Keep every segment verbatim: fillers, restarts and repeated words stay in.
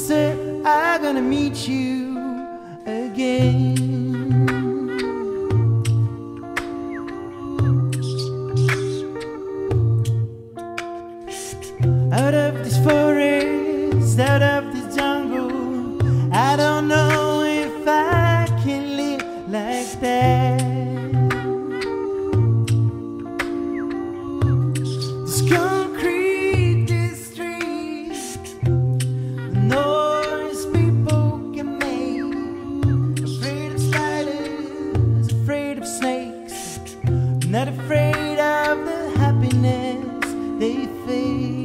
say I'm gonna meet you again. Out of this forest, out of this jungle, I don't know if I can live like that. This concrete, this street, the noise people can make. Afraid of spiders, afraid of snakes, not afraid of the happiness they face.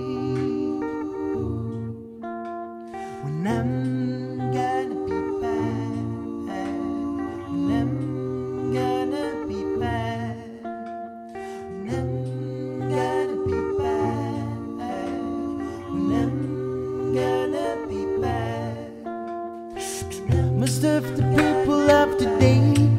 When I'm gonna be back, when I'm gonna be back, when I'm gonna be back, when I'm gonna be back. Most of the people of today